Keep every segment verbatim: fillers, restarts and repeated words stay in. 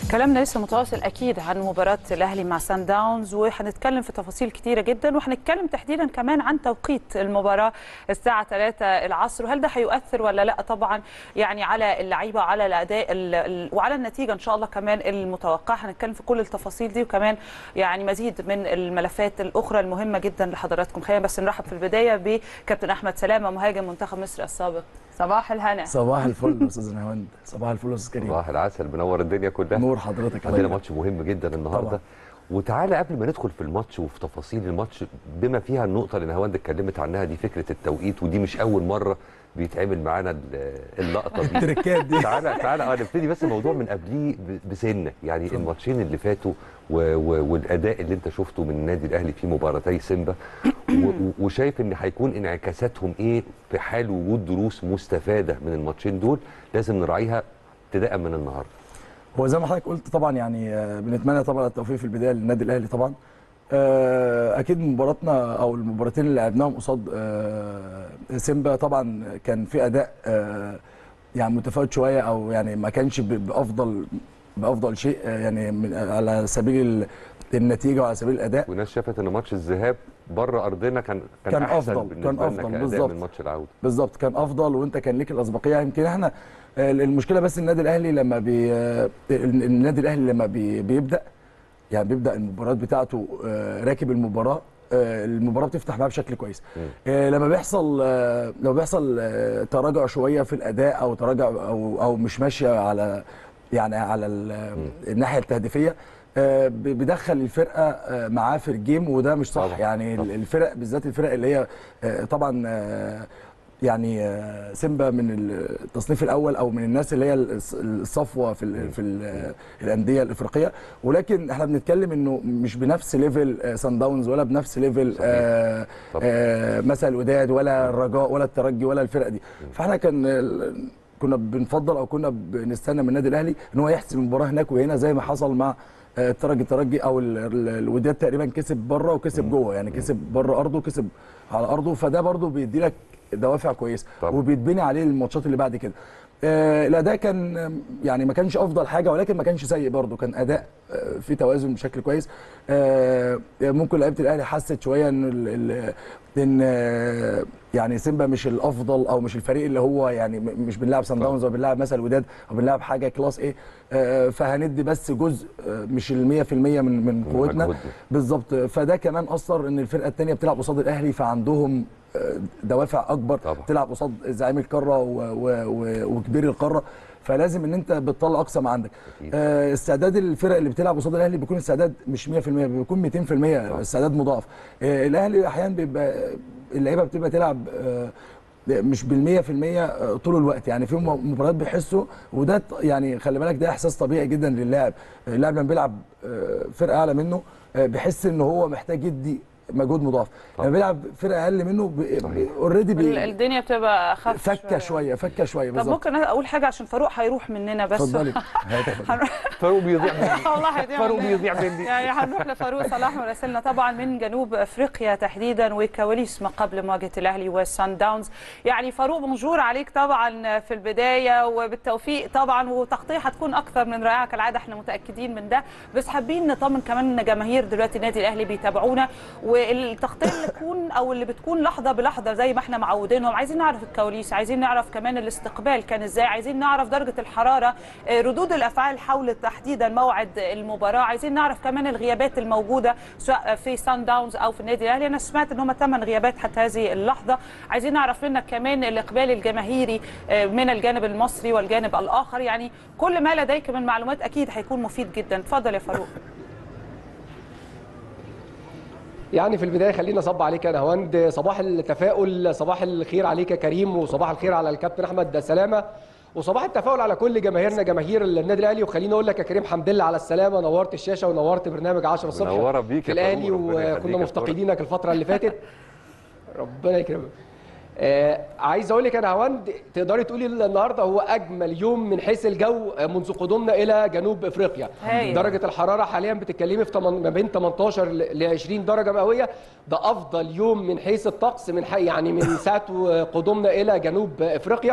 كلامنا لسه متواصل اكيد عن مباراه الاهلي مع سان داونز، وهنتكلم في تفاصيل كتيره جدا، وهنتكلم تحديدا كمان عن توقيت المباراه الساعه ثلاثة العصر، وهل ده هيؤثر ولا لا طبعا يعني على اللعيبه وعلى الاداء وعلى النتيجه ان شاء الله كمان المتوقعه. هنتكلم في كل التفاصيل دي وكمان يعني مزيد من الملفات الاخرى المهمه جدا لحضراتكم. خلينا بس نرحب في البدايه بكابتن احمد سلامه مهاجم منتخب مصر السابق. صباح الهنا. صباح الفل يا استاذ نهاوند. صباح الفل يا استاذ كريم. صباح العسل، منور الدنيا كلها. نور حضرتك. عندنا ماتش مهم جدا النهارده طبعا. وتعالى قبل ما ندخل في الماتش وفي تفاصيل الماتش بما فيها النقطه اللي نهاوند اتكلمت عنها دي، فكره التوقيت، ودي مش اول مره بيتعمل معانا اللقطه دي. التركات دي. تعالى تعالى اه نبتدي بس الموضوع من قبليه بسنه، يعني الماتشين اللي فاتوا و و والاداء اللي انت شفته من النادي الاهلي في مباراتي سيمبا، وشايف ان هيكون انعكاساتهم ايه في حال وجود دروس مستفاده من الماتشين دول لازم نراعيها ابتداء من النهارده. هو زي ما حضرتك قلت طبعا، يعني بنتمنى طبعا التوفيق في البدايه للنادي الاهلي طبعا. اكيد مباراتنا او المباراتين اللي لعبناهم قصاد سيمبا طبعا كان في اداء يعني متفاوت شويه، او يعني ما كانش بافضل بافضل شيء يعني من على سبيل النتيجه وعلى سبيل الاداء. والناس شافت ان ماتش الذهاب بره ارضنا كان كان, كان احسن افضل كان افضل بالظبط من ماتش العوده. بالظبط كان افضل، وانت كان ليك الاسبقيه. يمكن احنا المشكله بس النادي الاهلي لما بي النادي الاهلي لما بي بيبدا يعني بيبدا المباريات بتاعته راكب المباراه، المباراه بتفتح معاه بشكل كويس. م. لما بيحصل لو بيحصل تراجع شويه في الاداء او تراجع او او مش ماشيه على يعني على الناحيه التهديفيه، بيدخل الفرقه معاه في الجيم، وده مش صح. طبعا. يعني طبعا. الفرق بالذات الفرق اللي هي طبعا يعني سيمبا من التصنيف الاول او من الناس اللي هي الصفوه في في الانديه الافريقيه، ولكن احنا بنتكلم انه مش بنفس ليفل سان داونز ولا بنفس ليفل آه آه مثلا الوداد ولا الرجاء ولا الترجي ولا الفرق دي. فاحنا كان كنا بنفضل او كنا بنستنى من النادي الاهلي ان هو يحسم المباراه هناك وهنا، زي ما حصل مع الترجي الترجي او الوداد تقريبا كسب بره وكسب جوه، يعني كسب بره ارضه وكسب على ارضه، فده برده بيدي لك دوافع كويسه وبيتبني عليه الماتشات اللي بعد كده. آه الاداء كان يعني ما كانش افضل حاجه، ولكن ما كانش سيء برده، كان اداء آه في توازن بشكل كويس. آه ممكن لعيبه الاهلي حست شويه ان ان آه يعني سيمبا مش الافضل او مش الفريق اللي هو يعني مش بنلعب سان داونز او بنلعب مثلا الوداد او بنلعب حاجه كلاس ايه، آه فهندي بس جزء آه مش ال مية في المية من من قوتنا بالظبط. فده كمان اثر ان الفرقه الثانيه بتلعب قصاد الاهلي، فعندهم دوافع اكبر طبعا. تلعب قصاد زعيم القاره وكبير القاره، فلازم ان انت بتطلع اقصى ما عندك. آه استعداد الفرق اللي بتلعب قصاد الاهلي بيكون استعداد مش مية في المية، بيكون ميتين في المية طبعا. استعداد مضاعف. آه الاهلي احيانا بيبقى اللعيبه بتبقى تلعب آه مش بالمية في المية طول الوقت، يعني في مباريات بيحسوا، وده يعني خلي بالك ده احساس طبيعي جدا للاعب. اللاعب لما بيلعب فرقه اعلى منه بيحس ان هو محتاج يدي مجهود مضاعف، لما بيلعب فرقه اقل منه اوريدي بي الدنيا بتبقى اخف فكه شويه فكه شويه بالظبط. طب ممكن اقول حاجه عشان فاروق هيروح مننا بس. اتفضلي. فاروق بيضيع مني. والله هيضيع فاروق بيضيع مني. يعني هنروح لفاروق صلاح مراسلنا طبعا من جنوب افريقيا تحديدا، وكواليس ما قبل مواجهه الاهلي وسان داونز. يعني فاروق بونجور عليك طبعا في البدايه، وبالتوفيق طبعا، وتغطيه هتكون اكثر من رائعه كالعاده، احنا متاكدين من ده، بس حابين نطمن كمان جماهير دلوقتي النادي الاهلي بيتابعونا، والتغطيه اللي تكون او اللي بتكون لحظه بلحظه زي ما احنا معودينهم. عايزين نعرف الكواليس، عايزين نعرف كمان الاستقبال كان ازاي، عايزين نعرف درجه الحراره، ردود الافعال حول تحديدا موعد المباراه، عايزين نعرف كمان الغيابات الموجوده سواء في سان داونز او في النادي الاهلي. انا سمعت ان هم ثمان غيابات حتى هذه اللحظه. عايزين نعرف منك كمان الاقبال الجماهيري من الجانب المصري والجانب الاخر، يعني كل ما لديك من معلومات اكيد هيكون مفيد جدا. اتفضل يا فاروق. يعني في البدايه خلينا اصب عليك يا نهاوند، صباح التفاؤل، صباح الخير عليك يا كريم، وصباح الخير على الكابتن احمد سلامه، وصباح التفاؤل على كل جماهيرنا جماهير النادي الاهلي. وخليني اقول لك يا كريم حمد لله على السلامه، نورت الشاشه ونورت برنامج عشرة الصبح منوره بيك في الاهلي، وكنا مفتقدينك الفتره اللي فاتت. ربنا يكرمك. آه عايز اقول لك يا نهاوند، تقدري تقولي النهارده هو اجمل يوم من حيث الجو منذ قدومنا الى جنوب افريقيا. هي. درجه الحراره حاليا بتتكلمي في ما بين ثمانية عشر ل عشرين درجه مئويه، ده افضل يوم من حيث الطقس من حي يعني من ساعه قدومنا الى جنوب افريقيا.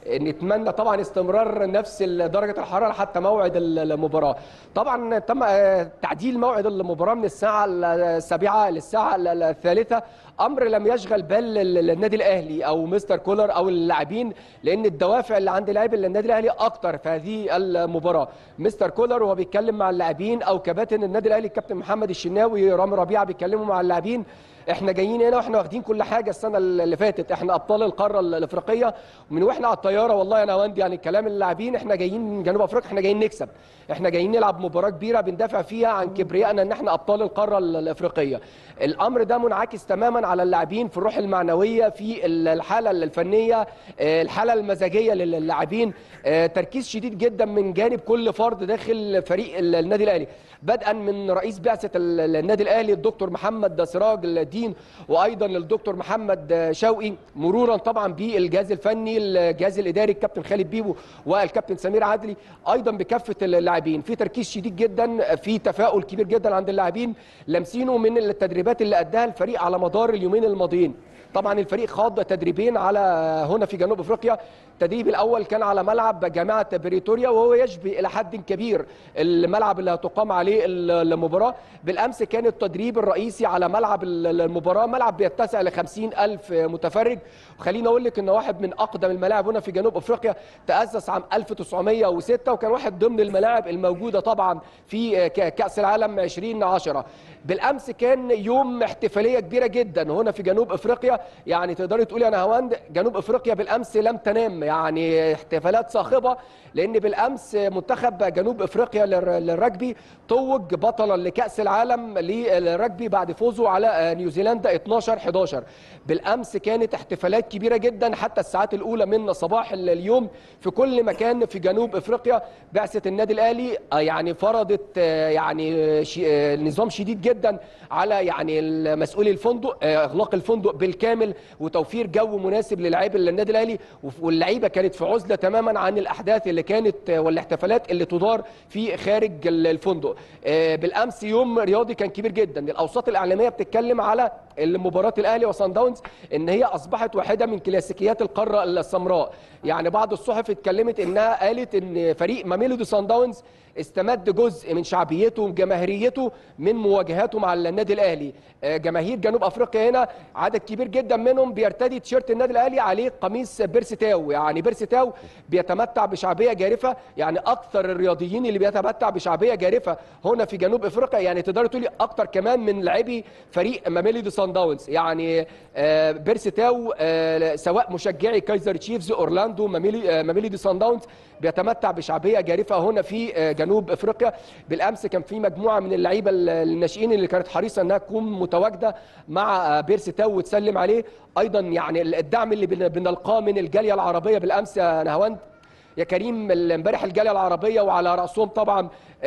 نتمنى طبعا استمرار نفس درجه الحراره حتى موعد المباراه. طبعا تم تعديل موعد المباراه من الساعه السابعه للساعه الثالثه، امر لم يشغل بال النادي الاهلي او مستر كولر او اللاعبين، لان الدوافع اللي عند لاعبي النادي الاهلي اكتر في هذه المباراه. مستر كولر وهو بيتكلم مع اللاعبين او كباتن النادي الاهلي الكابتن محمد الشناوي رامي ربيعه بيتكلموا مع اللاعبين، احنا جايين هنا واحنا واخدين كل حاجه السنه اللي فاتت، احنا ابطال القاره الافريقيه ومن واحنا على الطياره والله يا نواند يعني كلام اللاعبين احنا جايين من جنوب افريقيا، احنا جايين نكسب، احنا جايين نلعب مباراه كبيره بندافع فيها عن كبريائنا ان احنا ابطال القاره الافريقيه. الامر ده منعكس تماما على اللاعبين في الروح المعنويه، في الحاله الفنيه، الحاله المزاجيه للاعبين، تركيز شديد جدا من جانب كل فرد داخل فريق النادي الاهلي، بدءا من رئيس بعثه النادي الاهلي الدكتور محمد سراج الدين، وايضا الدكتور محمد شوقي، مرورا طبعا بالجهاز الفني الجهاز الاداري الكابتن خالد بيبو والكابتن سمير عدلي، ايضا بكافه اللاعبين. في تركيز شديد جدا، في تفاؤل كبير جدا عند اللاعبين لامسينه من التدريبات اللي اداها الفريق على مدار اليومين الماضيين. طبعا الفريق خاض تدريبين على هنا في جنوب افريقيا، التدريب الاول كان على ملعب جامعه بريتوريا وهو يشبه الى حد كبير الملعب اللي هتقام عليه المباراه. بالامس كان التدريب الرئيسي على ملعب المباراه، ملعب بيتسع ل خمسين ألف متفرج، وخليني اقول لك ان واحد من اقدم الملاعب هنا في جنوب افريقيا، تاسس عام ألف وتسعمائة وستة وكان واحد ضمن الملاعب الموجوده طبعا في كاس العالم ألفين وعشرة. بالامس كان يوم احتفاليه كبيره جدا هنا في جنوب افريقيا، يعني تقدري تقولي انا هواند جنوب افريقيا بالامس لم تنام، يعني احتفالات صاخبه، لان بالامس منتخب جنوب افريقيا للرجبي توج بطلا لكاس العالم للرجبي بعد فوزه على نيوزيلندا اثناشر أحد عشر. بالامس كانت احتفالات كبيره جدا حتى الساعات الاولى من صباح اليوم في كل مكان في جنوب افريقيا. بعثه النادي الاهلي يعني فرضت يعني نظام شديد جدا على يعني مسؤولي الفندق، اغلاق الفندق بالكامل وتوفير جو مناسب للاعيبه النادي الاهلي، واللعيبه كانت في عزله تماما عن الاحداث اللي كانت والاحتفالات اللي تدار في خارج الفندق. بالامس يوم رياضي كان كبير جدا، الاوساط الاعلاميه بتتكلم على مباراه الاهلي وصن داونز ان هي اصبحت واحده من كلاسيكيات القاره السمراء، يعني بعض الصحف اتكلمت انها قالت ان فريق ماميلودي صن داونز استمد جزء من شعبيته وجماهيريته من مواجهاته مع النادي الاهلي. جماهير جنوب افريقيا هنا عدد كبير جدا منهم بيرتدي تيشيرت النادي الاهلي عليه قميص بيرسي تاو، يعني بيرسي تاو بيتمتع بشعبيه جارفه، يعني اكثر الرياضيين اللي بيتمتع بشعبيه جارفه هنا في جنوب افريقيا، يعني تقدري تقولي اكثر كمان من لاعبي فريق ماميلودي صن داونز. يعني بيرسي تاو سواء مشجعي كايزر تشيفز، اورلاندو، ماميلودي صن داونز بيتمتع بشعبيه جارفه هنا في جنوب افريقيا. بالامس كان في مجموعه من اللعيبه الناشئين اللي كانت حريصه انها تكون متواجده مع بيرسي تاو وتسلم عليه، ايضا يعني الدعم اللي بنلقاه من الجاليه العربيه بالامس يا نهاوند يا كريم، امبارح الجاليه العربيه وعلى راسهم طبعا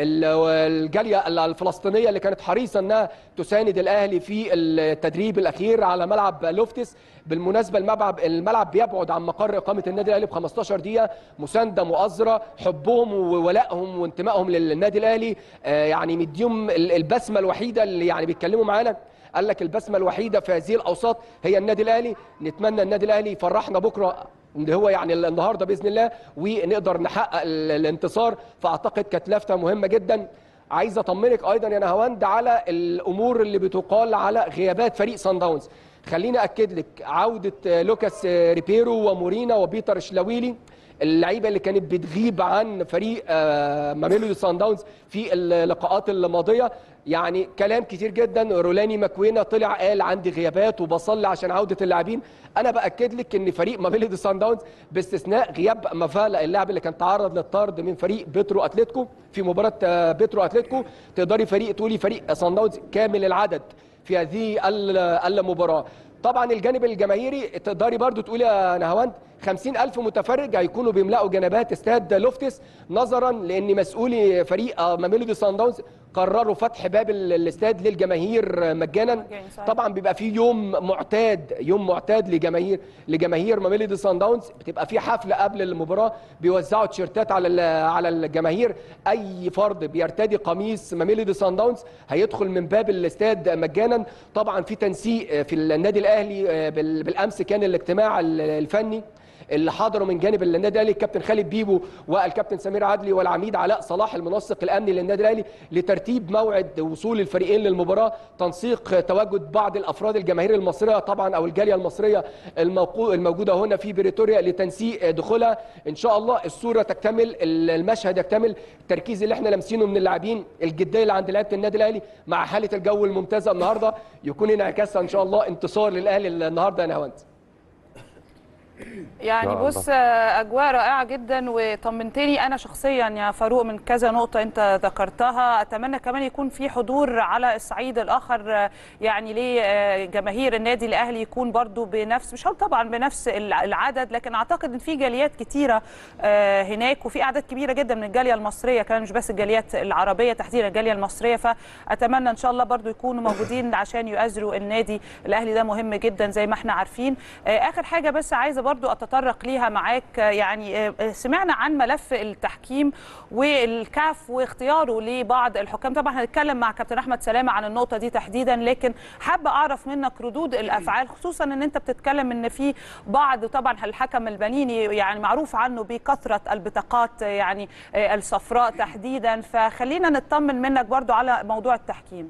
الجاليه الفلسطينيه اللي كانت حريصه انها تساند الاهلي في التدريب الاخير على ملعب لوفتس. بالمناسبه الملعب الملعب بيبعد عن مقر اقامه النادي الاهلي ب خمستاشر دقيقه، مسانده مؤازره، حبهم وولائهم وانتمائهم للنادي الاهلي يعني مديهم البسمه الوحيده اللي يعني بيتكلموا معانا، قال لك البسمه الوحيده في هذه الاوساط هي النادي الاهلي. نتمنى النادي الاهلي يفرحنا بكره اللي هو يعني النهارده باذن الله ونقدر نحقق الانتصار، فاعتقد كانت لافته مهمه جدا. عايز اطمنك ايضا يا نهاوند على الامور اللي بتقال على غيابات فريق صن داونز. خليني اكد لك عوده لوكاس ريبيرو ومورينا وبيتر شلاويلي، اللعيبه اللي كانت بتغيب عن فريق ماميلودي صن داونز في اللقاءات الماضيه. يعني كلام كتير جدا، رولاني ماكوينا طلع قال عندي غيابات وبصلي عشان عوده اللاعبين. انا باكد لك ان فريق ماميلودي صن داونز باستثناء غياب مافالا اللاعب اللي كان تعرض للطرد من فريق بيترو اتلتيكو في مباراه بيترو اتلتيكو، تقدري فريق تقولي فريق صن داونز كامل العدد في هذه المباراه. طبعا الجانب الجماهيري تقدري برضو تقولي يا نهاوند خمسين ألف متفرج هيكونوا بيملأوا جنبات استاد لوفتس، نظرا لان مسؤولي فريق ماميلودي صن داونز قرروا فتح باب الاستاد للجماهير مجانا. طبعا بيبقى في يوم معتاد يوم معتاد لجماهير لجماهير ماميلودي صن داونز، بتبقى في حفله قبل المباراه بيوزعوا تيشيرتات على على الجماهير، اي فرد بيرتدي قميص ماميلودي صن داونز هيدخل من باب الاستاد مجانا. طبعا في تنسيق في النادي الاهلي، بالامس كان الاجتماع الفني اللي حضروا من جانب النادي الاهلي الكابتن خالد بيبو والكابتن سمير عدلي والعميد علاء صلاح المنسق الامني للنادي الاهلي لترتيب موعد وصول الفريقين للمباراه، تنسيق تواجد بعض الافراد الجماهير المصريه طبعا او الجاليه المصريه الموجوده هنا في بريتوريا لتنسيق دخولها. ان شاء الله الصوره تكتمل، المشهد يكتمل، التركيز اللي احنا لامسينه من اللاعبين، الجديه اللي عند لعيبه النادي الاهلي مع حاله الجو الممتازه النهارده يكون انعكاسها ان شاء الله انتصار للاهلي النهارده يا نهاوند. يعني بص اجواء رائعه جدا وطمنتني انا شخصيا يا فاروق من كذا نقطه انت ذكرتها. اتمنى كمان يكون في حضور على الصعيد الاخر يعني لجماهير النادي الاهلي يكون برضو بنفس، مش هقول طبعا بنفس العدد، لكن اعتقد ان في جاليات كتيره هناك وفي اعداد كبيره جدا من الجاليه المصريه كمان، مش بس الجاليات العربيه تحديدا الجاليه المصريه، فاتمنى ان شاء الله برضو يكونوا موجودين عشان يؤازروا النادي الاهلي، ده مهم جدا زي ما احنا عارفين. اخر حاجه بس عايزه برضو اتطرق ليها معاك، يعني سمعنا عن ملف التحكيم والكاف واختياره لبعض الحكام، طبعا هنتكلم مع كابتن احمد سلامه عن النقطه دي تحديدا، لكن حابه اعرف منك ردود الافعال، خصوصا ان انت بتتكلم ان في بعض، طبعا الحكم البنيني يعني معروف عنه بكثره البطاقات يعني الصفراء تحديدا، فخلينا نطمن منك برضو على موضوع التحكيم.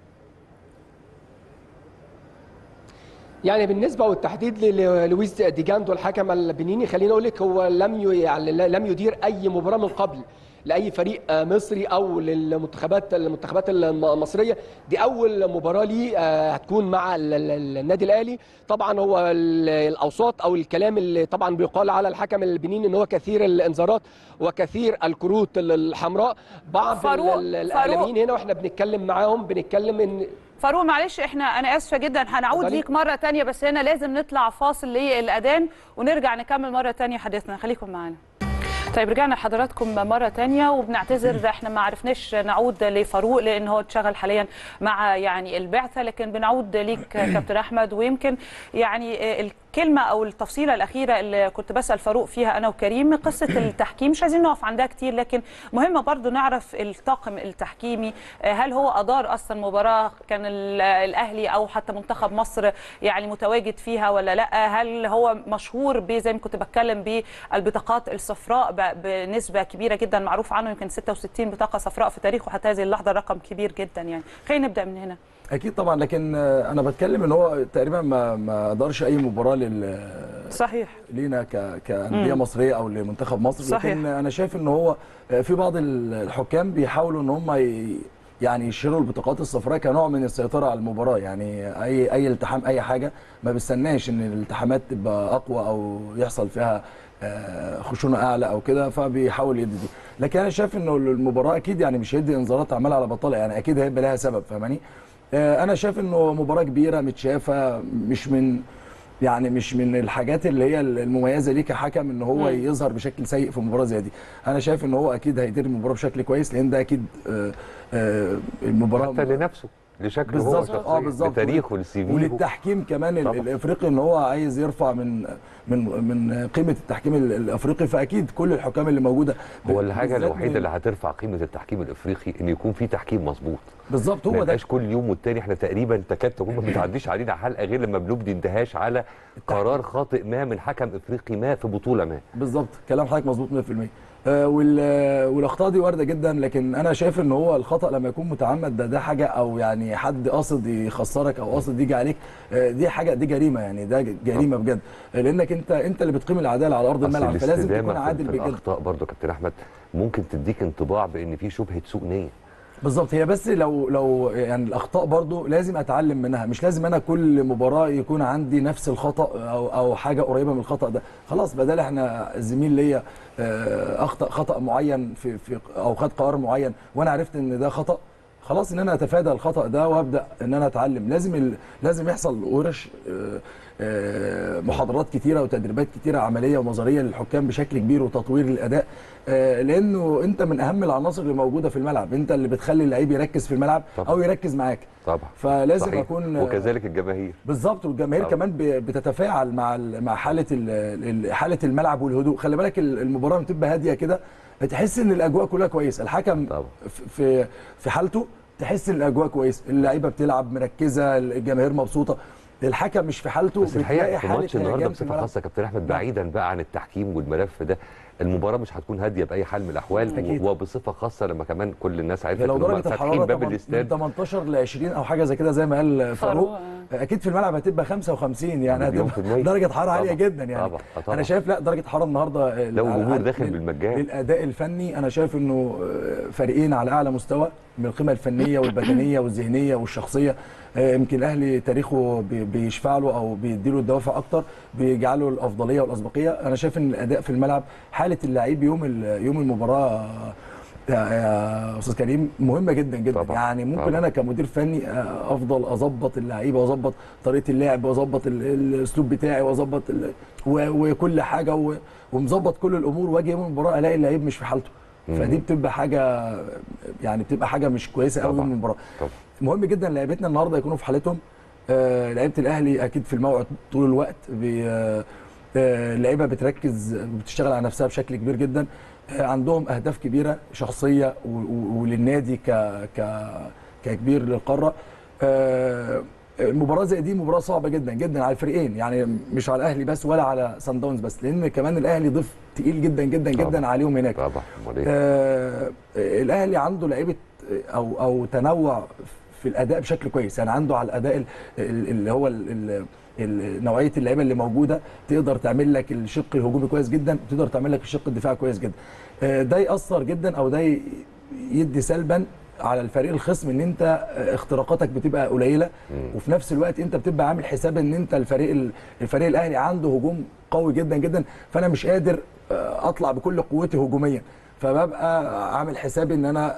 يعني بالنسبه والتحديد للويس ديجاندو الحكم البنيني، خليني اقول لك هو لم يعني لم يدير اي مباراه من قبل لاي فريق مصري او للمنتخبات المنتخبات المصريه، دي اول مباراه ليه هتكون مع النادي الاهلي. طبعا هو الاوساط او الكلام اللي طبعا بيقال على الحكم البنيني ان هو كثير الانذارات وكثير الكروت الحمراء. بعض الاعلاميين هنا واحنا بنتكلم معاهم بنتكلم ان فاروق معلش احنا انا اسفه جدا هنعود ليك مره ثانيه، بس هنا لازم نطلع فاصل للاذان ونرجع نكمل مره ثانيه حديثنا، خليكم معانا. طيب رجعنا لحضراتكم مرة تانية وبنعتذر احنا ما عرفناش نعود لفاروق لان هو اتشغل حاليا مع يعني البعثة، لكن بنعود ليك كابتن احمد. ويمكن يعني الكلمة او التفصيلة الاخيرة اللي كنت بسأل فاروق فيها انا وكريم قصة التحكيم، مش عايزين نقف عندها كتير، لكن مهمة برضو نعرف الطاقم التحكيمي هل هو ادار اصلا مباراة كان الاهلي او حتى منتخب مصر يعني متواجد فيها ولا لا، هل هو مشهور بزي ما كنت بتكلم بالبطاقات الصفراء بنسبه كبيره جدا، معروف عنه يمكن ستة وستين بطاقه صفراء في تاريخه حتى هذه اللحظه، رقم كبير جدا يعني. خلينا نبدا من هنا. اكيد طبعا، لكن انا بتكلم ان هو تقريبا ما ما دارش اي مباراه لل صحيح لينا ك كانديه مصريه او لمنتخب مصر. صحيح. لكن انا شايف ان هو في بعض الحكام بيحاولوا ان هم يعني يشيلوا البطاقات الصفراء كنوع من السيطره على المباراه، يعني اي اي التحام اي حاجه ما بيستناش ان الالتحامات تبقى اقوى او يحصل فيها خشونه اعلى او كده فبيحاول يدي دي. لكن انا شايف انه المباراه اكيد يعني مش هيدي انذارات عمال على بطاله، يعني اكيد هيبقى لها سبب، فاهماني؟ انا شايف انه مباراه كبيره متشافه، مش من يعني مش من الحاجات اللي هي المميزه ليه كحكم ان هو م. يظهر بشكل سيء في مباراه زي دي. انا شايف ان هو اكيد هيدير المباراه بشكل كويس، لان ده اكيد المباراه حتى لنفسه لشكله هو بالظبط اه بالظبط لتاريخه للسي في وللتحكيم كمان الافريقي، ان هو عايز يرفع من من من قيمه التحكيم الافريقي، فاكيد كل الحكام اللي موجوده هو الحاجه الوحيده اللي هترفع قيمه التحكيم الافريقي ان يكون في تحكيم مظبوط. بالظبط، هو ده. ما يبقاش كل يوم والتاني احنا تقريبا تكاد تكون ما بتعديش علينا حلقه غير لما بنبدي اندهاش على قرار خاطئ ما من حكم افريقي ما في بطوله ما. بالظبط، كلام حضرتك مظبوط مية في المية. آه والاخطاء دي وارده جدا، لكن انا شايف ان هو الخطا لما يكون متعمد ده ده حاجه، او يعني حد قاصد يخسرك او قاصد يجي عليك، آه دي حاجه دي جريمه، يعني ده جريمه بجد، لانك انت انت اللي بتقيم العداله على ارض الملعب، فلازم تكون عادل بجد. الاخطاء برضه كابتن احمد ممكن تديك انطباع بان في شبهه سوء نيه. بالظبط، هي بس لو لو يعني الاخطاء برضو لازم اتعلم منها، مش لازم انا كل مباراه يكون عندي نفس الخطا او او حاجه قريبه من الخطا ده. خلاص بدل احنا الزميل ليا اخطا خطا معين في في او خد قرار معين وانا عرفت ان ده خطا، خلاص ان انا اتفادى الخطا ده وابدا ان انا اتعلم. لازم ال... لازم يحصل ورش محاضرات كتيره وتدريبات كتيره عمليه ونظريه للحكام بشكل كبير وتطوير الاداء، لانه انت من اهم العناصر اللي موجوده في الملعب، انت اللي بتخلي اللعيب يركز في الملعب طبعا. او يركز معاك طبعا، فلازم صحيح. اكون وكذلك الجماهير بالظبط، والجماهير كمان بتتفاعل مع مع حاله حاله الملعب والهدوء. خلي بالك المباراه بتبقى هاديه كده، تحس ان الاجواء كلها كويسه، الحكم طبعا. في في حالته تحس ان الاجواء كويسه، اللعيبه بتلعب مركزه، الجماهير مبسوطه، الحكم مش في حالته، بس الحقيقه في حالة ماتش النهارده هيجان في بصفه الملعب. خاصه كابتن احمد، بعيدا بقى عن التحكيم والملف ده، المباراه مش هتكون هاديه باي حال من الاحوال، أكيد. وبصفه خاصه لما كمان كل الناس عرفت لو ان هم درجه فاتحين الحراره باب من الاستاد تمنتاشر ل عشرين او حاجه زي كده زي ما قال فاروق، اكيد في الملعب هتبقى خمسة وخمسين، يعني هتبقى درجه حراره عاليه جدا يعني. طبعا. طبعا. انا شايف لا درجه الحراره النهارده لو الجمهور داخل بالمجان للاداء الفني، انا شايف انه فريقين على اعلى مستوى من القيمه الفنيه والبدنيه والذهنيه والشخصيه. يمكن الاهلي تاريخه بيشفع له او بيديله الدوافع اكتر، بيجعله الافضليه والاسبقيه. انا شايف ان الاداء في الملعب، حاله اللعيب يوم يوم المباراه يا استاذ كريم مهمه جدا جدا. طبعا. يعني ممكن طبعا. انا كمدير فني افضل اظبط اللعيبه واظبط طريقه اللعب واظبط الاسلوب بتاعي واظبط وكل حاجه ومظبط كل الامور، واجي يوم المباراه الاقي اللعيب مش في حالته، فدي بتبقى حاجه يعني بتبقى حاجه مش كويسه قوي يوم المباراه. مهم جدا لعيبتنا النهارده يكونوا في حالتهم. آه لعيبه الاهلي اكيد في الموعد طول الوقت، اللعيبه بتركز وبتشتغل على نفسها بشكل كبير جدا. عندهم اهداف كبيره شخصيه وللنادي ك ك ككبير للقاره. المباراه زي دي مباراه صعبه جدا جدا على الفريقين، يعني مش على الاهلي بس ولا على سان داونز بس، لان كمان الاهلي ضيف تقيل جدا جدا جدا طبعا. عليهم هناك طبعا. آه الاهلي عنده لعيبه او او تنوع في الاداء بشكل كويس، يعني عنده على الاداء اللي هو نوعيه اللعيبه اللي موجوده تقدر تعمل لك الشق الهجومي كويس جدا، وتقدر تعمل لك الشق الدفاعي كويس جدا. ده ياثر جدا او ده يدي سلبا على الفريق الخصم ان انت اختراقاتك بتبقى قليله، وفي نفس الوقت انت بتبقى عامل حساب ان انت الفريق الفريق الاهلي عنده هجوم قوي جدا جدا، فانا مش قادر اطلع بكل قوتي هجوميا، فببقى عامل حسابي ان انا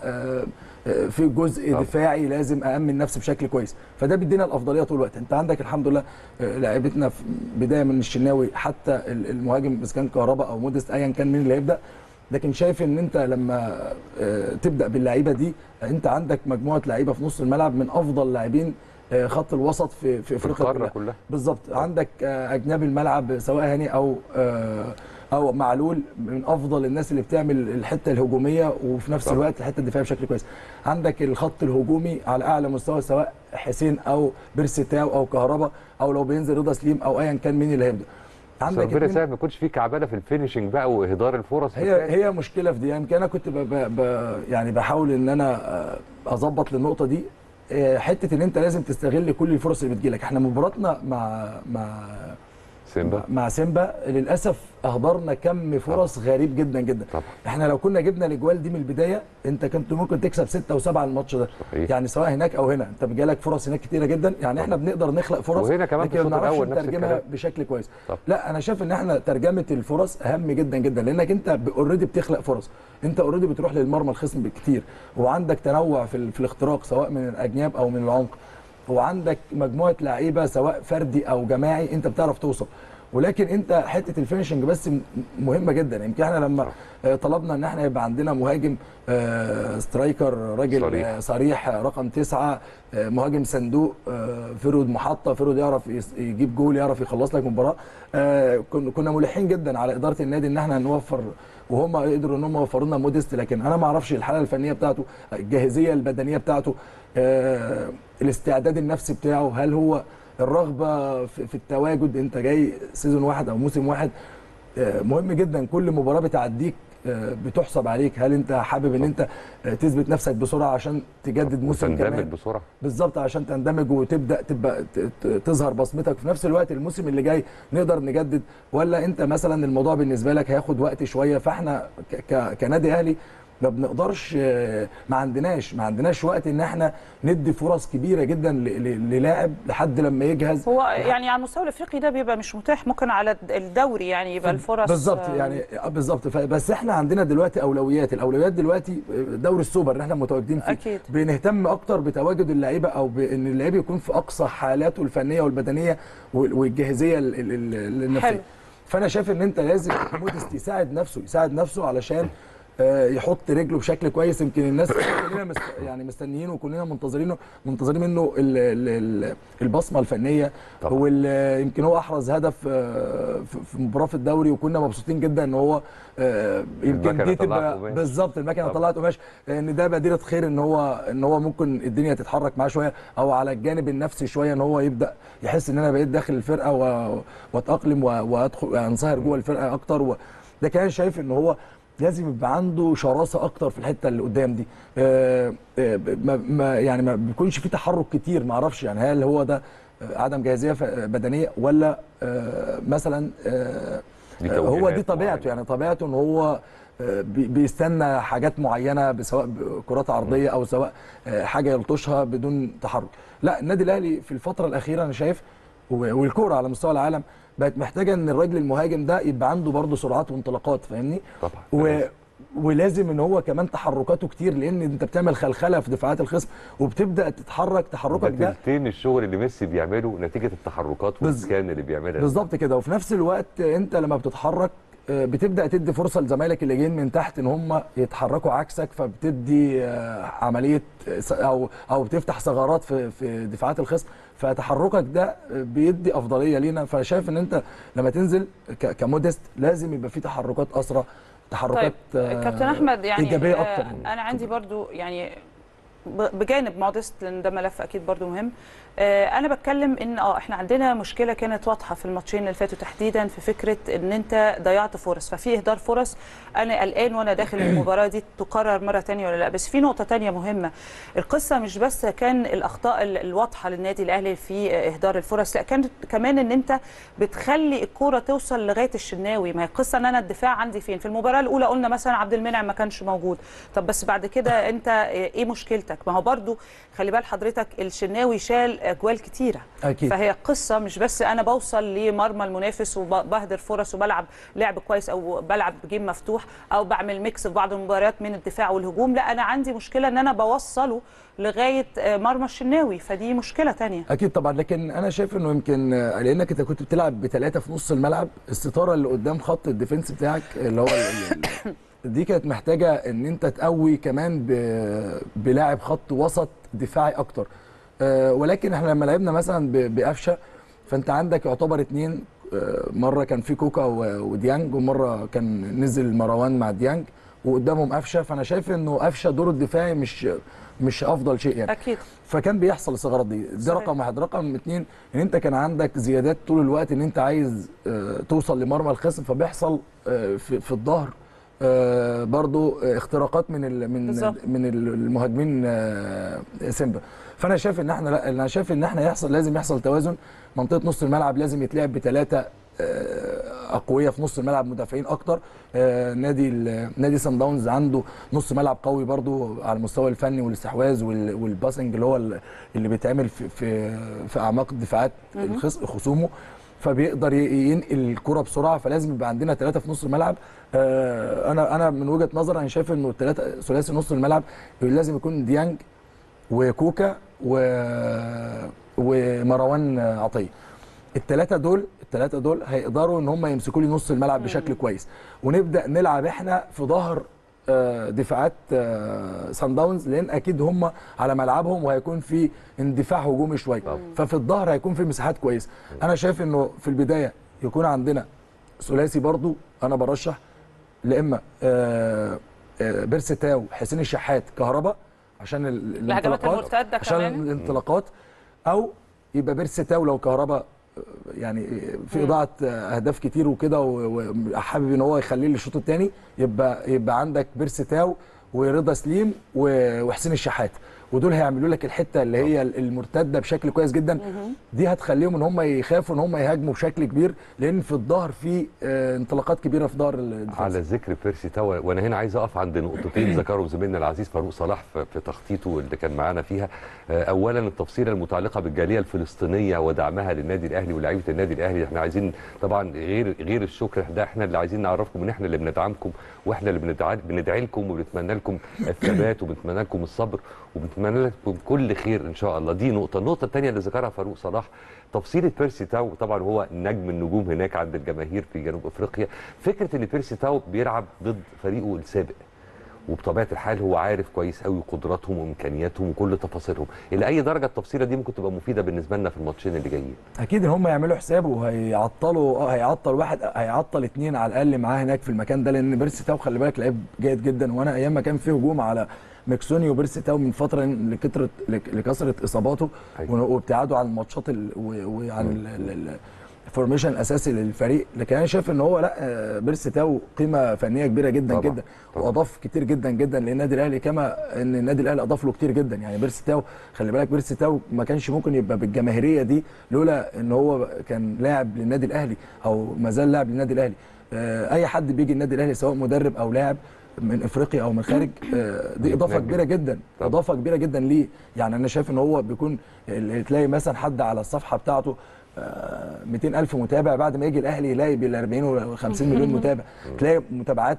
في جزء طبعا. دفاعي لازم أأمن نفسي بشكل كويس، فده بيدينا الافضليه طول الوقت. انت عندك الحمد لله لعيبتنا في بدايه من الشناوي حتى المهاجم اذا كان كهربا او مودست ايا كان مين اللي هيبدا، لكن شايف ان انت لما تبدا باللعيبه دي انت عندك مجموعه لعيبه في نص الملعب من افضل لاعبين خط الوسط في في افريقيا كلها, كلها. بالظبط. عندك اجنبي الملعب سواء هاني او او معلول من افضل الناس اللي بتعمل الحته الهجوميه وفي نفس طبعا. الوقت الحته الدفاعيه بشكل كويس. عندك الخط الهجومي على اعلى مستوى سواء حسين او بيرسيتاو او كهربا او لو بينزل رضا سليم او ايا كان مين اللي هيبدا. عندك ربنا يسهل ما يكونش في كعبله في الفينشنج بقى واهدار الفرص. هي هي مشكله في دي، يمكن يعني انا كنت ب ب يعني بحاول ان انا اظبط للنقطه دي، حته ان انت لازم تستغل كل الفرص اللي بتجيلك. احنا مباراتنا مع مع سيمبا مع سيمبا للاسف اهدرنا كم فرص طبعا. غريب جدا جدا طبعا. احنا لو كنا جبنا الاجوال دي من البدايه انت كنت ممكن تكسب ستة وسبعة الماتش ده صحيح. يعني سواء هناك او هنا انت بيجالك فرص هناك كتيره جدا، يعني احنا بنقدر نخلق فرص وهنا كمان لكن ما بنعرفش نترجمها بشكل كويس طبعا. لا انا شايف ان احنا ترجمه الفرص اهم جدا جدا، لانك انت اوريدي بتخلق فرص، انت اوريدي بتروح للمرمى الخصم كتير، وعندك تنوع في, في الاختراق سواء من الاجناب او من العمق، وعندك مجموعه لعيبه سواء فردي او جماعي انت بتعرف توصل. ولكن انت حته الفينشنج بس مهمه جدا. يمكن احنا لما طلبنا ان احنا يبقى عندنا مهاجم سترايكر راجل صريح, صريح رقم تسعة، مهاجم صندوق، فرود محطه، فرود يعرف يجيب جول، يعرف يخلص لك مباراه، كنا ملحين جدا على اداره النادي ان احنا نوفر، وهم قدروا ان هم يوفروا لنا مودست، لكن انا ما اعرفش الحاله الفنيه بتاعته، الجاهزيه البدنيه بتاعته، الاستعداد النفسي بتاعه، هل هو الرغبه في التواجد، انت جاي سيزون واحد او موسم واحد، مهم جدا كل مباراه بتعديك بتحسب عليك، هل انت حابب ان انت تثبت نفسك بسرعه عشان تجدد موسم كمان تندمج بسرعه بالظبط عشان تندمج وتبدا تبقى تظهر بصمتك في نفس الوقت الموسم اللي جاي نقدر نجدد، ولا انت مثلا الموضوع بالنسبه لك هياخد وقت شويه. فاحنا كنادي اهلي ما بنقدرش، ما عندناش ما عندناش وقت ان احنا ندي فرص كبيره جدا للاعب لحد لما يجهز. هو يعني على المستوى الافريقي ده بيبقى مش متاح، ممكن على الدوري يعني يبقى الفرص بالظبط يعني بالظبط. بس احنا عندنا دلوقتي اولويات، الاولويات دلوقتي دوري السوبر اللي احنا متواجدين فيه أكيد. بنهتم اكتر بتواجد اللعيبه او بان اللعيب يكون في اقصى حالاته الفنيه والبدنيه والجاهزيه النفسيه. فانا شايف ان انت لازم مودست يساعد نفسه يساعد نفسه علشان يحط رجله بشكل كويس. يمكن الناس كلنا مست يعني مستنيين وكلنا منتظرينه منتظرين منه ال ال البصمه الفنيه. ويمكن هو احرز هدف في مباراه في الدوري وكنا مبسوطين جدا ان هو يمكن دي تبقى بالظبط المكنه طلعت قماش، ان ده بديله خير ان هو ان هو ممكن الدنيا تتحرك معاه شويه، او على الجانب النفسي شويه ان هو يبدا يحس ان انا بقيت داخل الفرقه واتاقلم وادخل انصهر جوه الفرقه اكتر. ده كان شايف ان هو لازم يبقى عنده شراسه اكتر في الحته اللي قدام دي. آآ آآ ما يعني ما بيكونش في تحرك كتير، ما اعرفش يعني هل هو ده عدم جاهزيه بدنيه ولا مثلا دي هو دي طبيعته، يعني طبيعته ان هو بيستنى حاجات معينه سواء كرات عرضيه او سواء حاجه يلطشها بدون تحرك. لا، النادي الاهلي في الفتره الاخيره انا شايف والكوره على مستوى العالم بقت محتاجه ان الراجل المهاجم ده يبقى عنده برضه سرعات وانطلاقات، فاهمني؟ طبعا. و... ولازم ان هو كمان تحركاته كتير، لان انت بتعمل خلخله في دفاعات الخصم وبتبدا تتحرك تحركك ده تلتين الشغل اللي ميسي بيعمله نتيجه التحركات والسكان اللي بيعملها بالظبط كده. وفي نفس الوقت انت لما بتتحرك بتبدا تدي فرصه لزمايلك اللي جايين من تحت ان هم يتحركوا عكسك، فبتدي عمليه او او بتفتح ثغرات في في دفاعات الخصم، فتحركك ده بيدي افضليه لينا. فشايف ان انت لما تنزل كموديست لازم يبقى في تحركات اسرع، تحركات طيب كابتن احمد يعني ايجابيه اكتر. انا عندي برضو يعني بجانب موديست لان ده ملف اكيد برضو مهم، انا بتكلم ان اه احنا عندنا مشكله كانت واضحه في الماتشين اللي فاتوا تحديدا في فكره ان انت ضيعت فرص، ففي اهدار فرص. انا قلقان وانا داخل المباراه دي تكرر مره ثانيه ولا لا. بس في نقطه ثانيه مهمه، القصه مش بس كان الاخطاء الواضحه للنادي الاهلي في اهدار الفرص، لا كانت كمان ان انت بتخلي الكوره توصل لغايه الشناوي. ما هي القصه ان انا الدفاع عندي فين؟ في المباراه الاولى قلنا مثلا عبد المنعم ما كانش موجود، طب بس بعد كده انت ايه مشكلتك؟ ما هو برضو خلي بال حضرتك الشناوي شال اجوال كتيره أكيد. فهي قصه مش بس انا بوصل لمرمى المنافس وبهدر فرص وبلعب لعب كويس او بلعب جيم مفتوح او بعمل ميكس في بعض المباريات من الدفاع والهجوم، لا انا عندي مشكله ان انا بوصله لغايه مرمى الشناوي، فدي مشكله ثانيه. اكيد طبعا، لكن انا شايف انه يمكن لانك انت كنت بتلعب بثلاثه في نص الملعب، الستاره اللي قدام خط الديفنس بتاعك اللي هو دي كانت محتاجه ان انت تقوي كمان بلاعب خط وسط دفاعي اكتر. أه ولكن احنا لما لعبنا مثلا بقفشه فانت عندك يعتبر اتنين، أه مره كان في كوكا وديانج ومره كان نزل مروان مع ديانج وقدامهم قفشه، فانا شايف انه قفشه دوره الدفاعي مش مش افضل شيء يعني. اكيد. فكان بيحصل الثغرات دي، ده رقم واحد. رقم اتنين ان انت كان عندك زيادات طول الوقت ان انت عايز أه توصل لمرمى الخصم، فبيحصل أه في, في الظهر آه برضو اختراقات من ال من بالزبط. من المهاجمين آه سيمبا. فانا شايف ان احنا لا انا شايف ان احنا يحصل لازم يحصل توازن. منطقه نص الملعب لازم يتلعب بثلاثه آه اقوياء في نص الملعب، مدافعين اكتر. آه نادي نادي سان داونز عنده نص ملعب قوي برضو على المستوى الفني والاستحواذ والباسنج اللي هو اللي بيتعمل في في, في اعماق الدفاعات خصومه، فبيقدر ينقل الكره بسرعه. فلازم يبقى عندنا ثلاثه في نص الملعب. آه انا انا من وجهه نظري انا شايف انه الثلاثه ثلاثي نص الملعب لازم يكون ديانج وكوكا و ومروان عطيه. الثلاثه دول الثلاثه دول هيقدروا ان هم يمسكوا لي نص الملعب بشكل كويس، ونبدا نلعب احنا في ظهر دفاعات سان داونز، لان اكيد هم على ملعبهم وهيكون في اندفاع هجومي شويه، ففي الظهر هيكون في مساحات كويسه. انا شايف انه في البدايه يكون عندنا ثلاثي برضو، انا برشح لاما بيرسي تاو، حسين الشحات، كهربا عشان الانطلاقات عشان الانطلاقات، او يبقى بيرسي تاو لو كهربا يعني في اضاعه اهداف كتير وكده وحابب ان هو يخليه للشوط الثاني، يبقى يبقى عندك بيرسي تاو ورضا سليم وحسين الشحات، ودول هيعملوا لك الحته اللي هي المرتده بشكل كويس جدا. دي هتخليهم ان هم يخافوا ان هم يهاجموا بشكل كبير، لان في الظهر في انطلاقات كبيره في ظهر الدفاع. على ذكر بيرسي تاو، وانا هنا عايز اقف عند نقطتين ذكرهم زميلنا العزيز فاروق صلاح في تخطيطه اللي كان معانا فيها. اولا التفصيله المتعلقه بالجاليه الفلسطينيه ودعمها للنادي الاهلي ولاعيبه النادي الاهلي. احنا عايزين طبعا غير غير الشكر ده، احنا اللي عايزين نعرفكم ان احنا اللي بندعمكم، واحنا اللي بندعي, بندعي لكم وبنتمنى لكم الثبات وبنتمنى لكم الصبر وبنتمنى لكم كل خير ان شاء الله. دي نقطه. النقطه الثانيه اللي ذكرها فاروق صلاح، تفصيله بيرسي تاو، طبعا هو نجم النجوم هناك عند الجماهير في جنوب افريقيا. فكره ان بيرسي تاو بيلعب ضد فريقه السابق وبطبيعه الحال هو عارف كويس قوي قدراتهم وامكانياتهم وكل تفاصيلهم. الى اي درجه التفصيله دي ممكن تبقى مفيده بالنسبه لنا في الماتشين اللي جايين؟ اكيد ان هم يعملوا حساب وهيعطلوا اه هيعطل واحد، هيعطل اثنين على الاقل معاه هناك في المكان ده، لان بيرسي تاو خلي بالك لعيب جيد جدا. وانا ايام ما كان فيه هجوم على ميكسوني وبيرسي تاو من فتره لكثره لكثره اصاباته وابتعاده عن الماتشات وعن الفورميشن الاساسي للفريق، لكن انا شايف ان هو لا، بيرسي تاو قيمه فنيه كبيره جدا طبعا. جدا طبعا. واضاف كتير جدا جدا للنادي الاهلي، كما ان النادي الاهلي اضاف له كتير جدا. يعني بيرسي تاو خلي بالك، بيرسي تاو ما كانش ممكن يبقى بالجماهيريه دي لولا ان هو كان لاعب للنادي الاهلي او ما زال لاعب للنادي الاهلي. اي حد بيجي النادي الاهلي سواء مدرب او لاعب من افريقيا او من خارج، دي اضافه كبيره جدا، اضافه كبيره جدا ليه. يعني انا شايف ان هو بيكون تلاقي مثلا حد على الصفحه بتاعته مئتين ألف متابع، بعد ما يجي الاهلي يلاقي بال أربعين وخمسين مليون متابع، تلاقي متابعات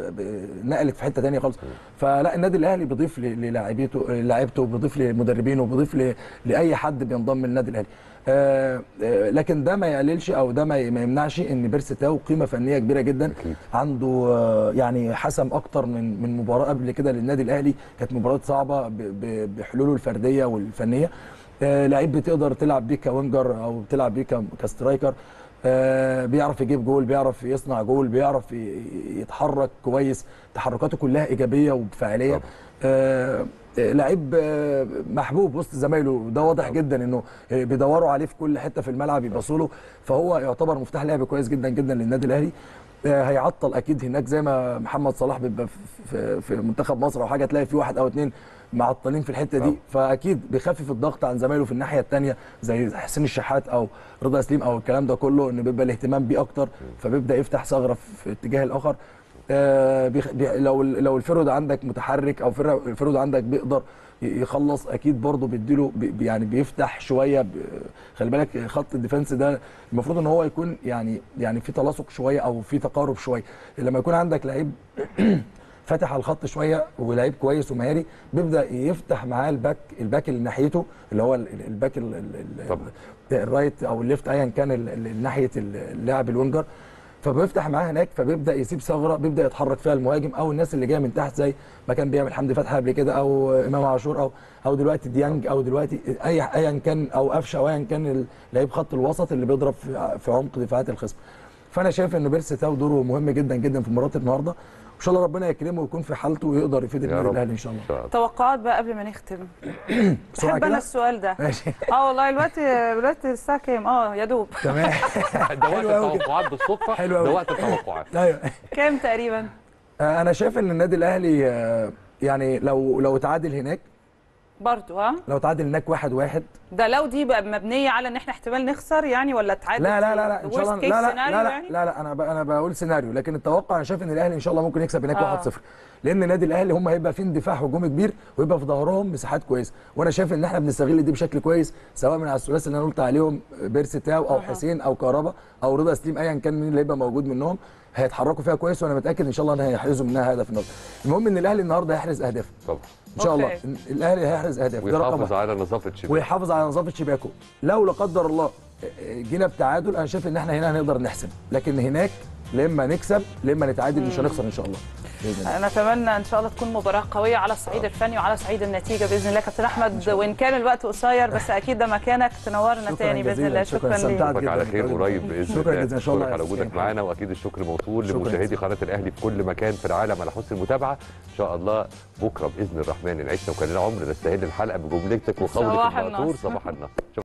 نقلت في حته ثانيه خالص. فلا، النادي الاهلي بيضيف للاعيبته لاعيبته بيضيف لمدربينه، بيضيف لاي حد بينضم للنادي الاهلي. آه لكن ده ما يقللش او ده ما يمنعش ان بيرسي تاو قيمه فنيه كبيره جدا. عنده آه يعني حسم اكتر من من مباراه قبل كده للنادي الاهلي، كانت مباراه صعبه بحلوله الفرديه والفنيه. آه لعيب بتقدر تلعب بيه كوينجر او تلعب بيه كسترايكر، آه بيعرف يجيب جول، بيعرف يصنع جول، بيعرف يتحرك كويس، تحركاته كلها ايجابيه وبفاعليه. آه لعيب محبوب وسط زمايله، ده واضح جدا انه بيدوروا عليه في كل حته في الملعب يبصوا له، فهو يعتبر مفتاح لعب كويس جدا جدا للنادي الاهلي. هيعطل اكيد هناك زي ما محمد صلاح بيبقى في, في منتخب مصر او حاجه، تلاقي في واحد او اثنين معطلين في الحته دي، فاكيد بيخفف الضغط عن زمايله في الناحيه الثانيه زي حسين الشحات او رضا سليم او الكلام ده كله، انه بيبقى الاهتمام بيه اكتر، فبيبدا يفتح ثغره في الاتجاه الاخر. آه بيخ... بي... لو لو الفرود عندك متحرك او الفرود عندك بيقدر يخلص، اكيد برضه بيديله بي... يعني بيفتح شويه ب... خلي بالك خط الديفنس ده المفروض ان هو يكون يعني يعني في تلاصق شويه او في تقارب شويه. لما يكون عندك لعيب فاتح على الخط شويه ولعيب كويس ومهاري، بيبدا يفتح معاه الباك الباك اللي ناحيته اللي هو الباك الرايت او الليفت ايا كان ناحيه اللاعب الوينجر، فبيفتح معاه هناك، فبيبدا يسيب ثغره بيبدا يتحرك فيها المهاجم او الناس اللي جايه من تحت زي ما كان بيعمل حمدي فتحي قبل كده او امام عاشور او او دلوقتي ديانج او دلوقتي اي ايا كان او قفشه او ايا كان لعيب خط الوسط اللي بيضرب في عمق دفاعات الخصم. فانا شايف ان بيرسي تاو دوره مهم جدا جدا في مباراه النهارده، وان شاء الله ربنا يكرمه ويكون في حالته ويقدر يفيد النادي الاهلي ان شاء الله. توقعات بقى قبل ما نختم. بحب انا السؤال ده. ماشي. اه والله دلوقتي دلوقتي الساعه كام؟ اه يا دوب. تمام. ده وقت التوقعات بالصدفه. ده وقت التوقعات. ايوه. كام تقريبا؟ آه انا شايف ان النادي الاهلي آه يعني لو لو اتعادل هناك برضه ها؟ لو تعادل هناك واحد واحد، ده لو دي بقى مبنيه على ان احنا احتمال نخسر يعني، ولا تعادل؟ لا لا لا لا ان شاء الله لا لا لا لا, يعني؟ لا لا انا انا بقول سيناريو، لكن التوقع انا شايف ان الاهلي ان شاء الله ممكن يكسب هناك آه. واحد صفر، لان النادي الاهلي هم هيبقى فيه اندفاع هجومي كبير ويبقى في ظهرهم مساحات كويسه، وانا شايف ان احنا بنستغل دي بشكل كويس، سواء من على الثلاثي اللي انا قلت عليهم بيرسي تاو او آه. حسين او كهربا او رضا سليم ايا كان مين اللي هيبقى موجود منهم، هيتحركوا فيها كويس، وانا متاكد ان شاء الله ان هيحرزوا منها هدف النهارده. المهم ان الاهلي النهارده هيحرز اهداف طبعا ان شاء الله. أوكي. الاهلي هيحرز اهداف ويحافظ على نظافه شباكه ويحافظ على نظافه شباكه. لو لا قدر الله جينا بتعادل، انا شايف ان احنا هنا هنقدر نحسم، لكن هناك لما نكسب لما نتعادل مش هنخسر ان شاء الله. انا اتمنى ان شاء الله تكون مباراه قويه على الصعيد الفني وعلى صعيد النتيجه باذن الله. كابتن احمد، وان كان الوقت قصير بس اكيد ده مكانك، تنورنا تاني باذن الله. شكرا ليك. اشوفك على خير قريب باذن الله. شكرا جدا ان شاء الله على وجودك معانا، واكيد الشكر موصول لمشاهدي قناه الاهلي في كل مكان في العالم على حسن المتابعه. ان شاء الله بكره باذن الرحمن ان عشنا وكان لنا عمر نستهل الحلقه بجملتك وقولك المأثور صباح النصر.